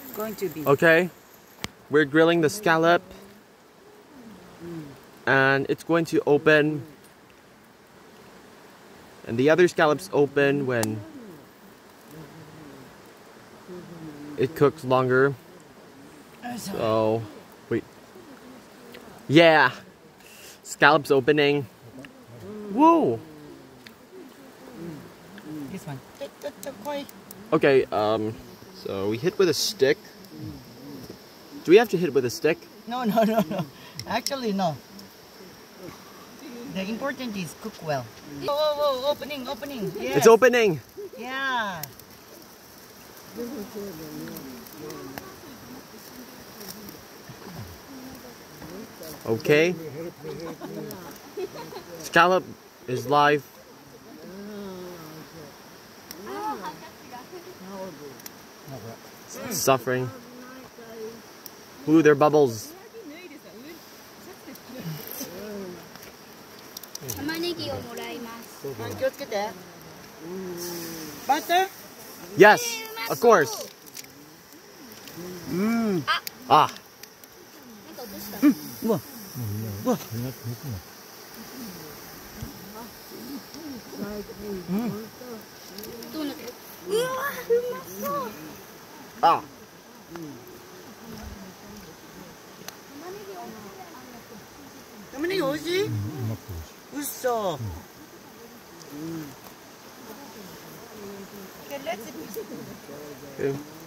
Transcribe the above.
going to be. Okay, we're grilling the scallop, and it's going to open, and the other scallops open when it cooks longer. So, wait. Yeah, scallops opening. Whoa. This one. Okay, so we hit with a stick. Do we have to hit with a stick? No. Actually, no. The important is cook well. Whoa, opening. Yes. It's opening. Yeah. Okay. Scallop is live. It's suffering. Ooh, they're bubbles. Butter? Yes, of course. Ah. Ah. ta마네기 오지? 웃어. Okay, let's